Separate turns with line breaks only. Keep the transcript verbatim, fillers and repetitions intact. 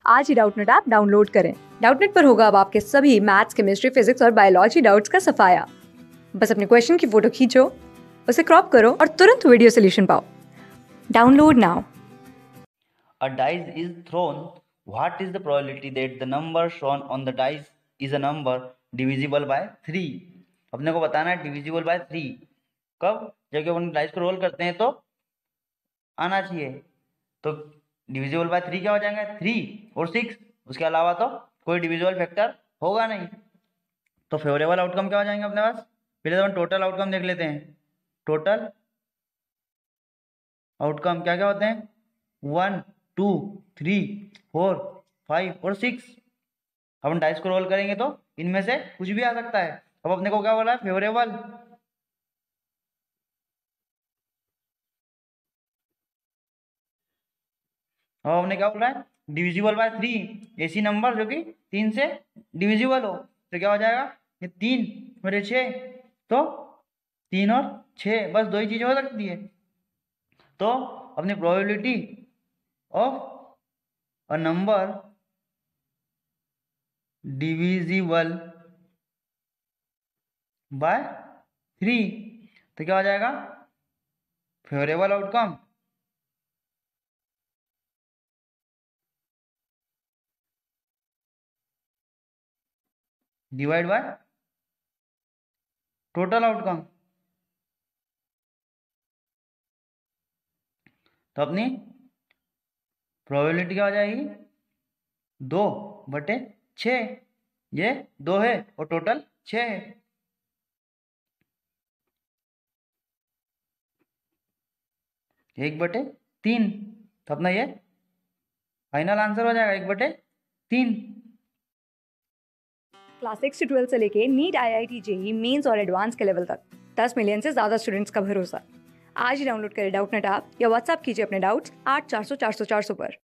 आज ही Doubtnut app download करें। डाउटनेट पर होगा अब आपके सभी मैथ्स, केमिस्ट्री, फिजिक्स और बायोलॉजी डाउट्स का सफाया। बस अपने क्वेश्चन की फोटो खींचो, उसे क्रॉप करो और तुरंत वीडियो सोल्यूशन पाओ। Download now.
A dice is thrown. What is the probability that the number shown on the dice is a number divisible by three? अपने को बताना है divisible by three कब, जब अपन डाइस को रोल करते हैं तो आना चाहिए। तो divisible by थ्री क्या हो जाएंगे, थ्री और सिक्स। उसके अलावा तो कोई डिविजिबल फैक्टर होगा नहीं। तो फेवरेबल आउटकम क्या हो जाएंगे अपने पास। पहले तो अपन टोटल आउटकम देख लेते हैं। टोटल आउटकम क्या क्या होते हैं, one two three four five और सिक्स। अपन डाइस को रोल करेंगे तो इनमें से कुछ भी आ सकता है। अब अपने को क्या बोला है, फेवरेबल। अब हमने क्या बोला है, डिविजिबल बाय थ्री। ऐसी नंबर जो कि तीन से डिविजिबल हो। तो क्या हो जाएगा, ये तीन मेरे छः, तो तीन और छः बस दो ही चीजें हो सकती है। तो अपनी probability of a number divisible by three, तो क्या हो जाएगा, favourable outcome divide by total outcome. तो अपनी प्रोबेबिलिटी क्या हो जाएगी, दो बटे छ। ये दो है और टोटल छ है। एक बटे तीन। तो अपना ये फाइनल आंसर हो जाएगा, एक बटे तीन।
क्लास सिक्स से ट्वेल्थ से लेके NEET, I I T, JEE mains और एडवांस के लेवल तक दस मिलियन से ज्यादा स्टूडेंट्स का भरोसा। आज ही डाउनलोड करें डाउटनेट ऐप या व्हाट्सएप कीजिए अपने डाउट्स आठ चार सौ चार सौ चार सौ पर।